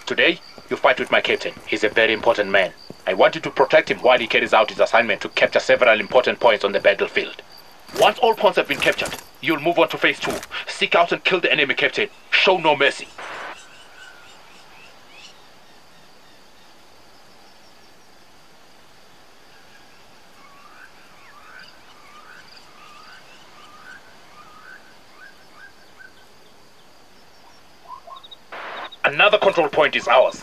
Today, you fight with my captain. He's a very important man. I want you to protect him while he carries out his assignment to capture several important points on the battlefield. Once all points have been captured, you'll move on to phase 2. Seek out and kill the enemy captain. Show no mercy. Another control point is ours.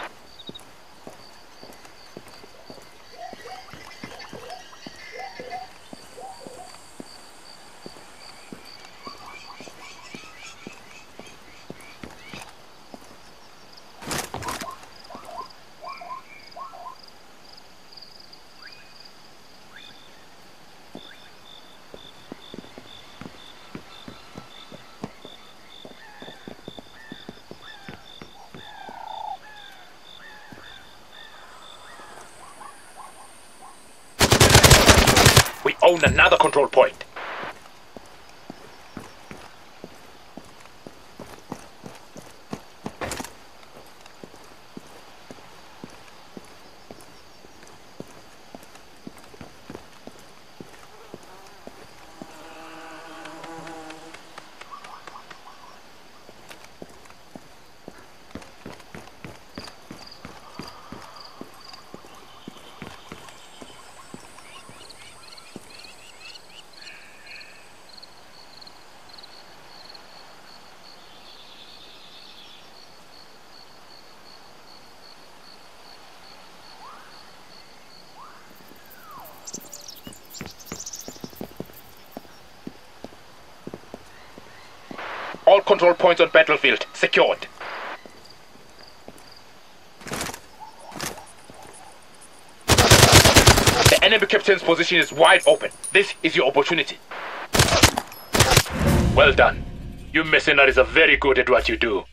We own another control point. All control points on battlefield secured. The enemy captain's position is wide open. This is your opportunity. Well done. You mercenaries are very good at what you do.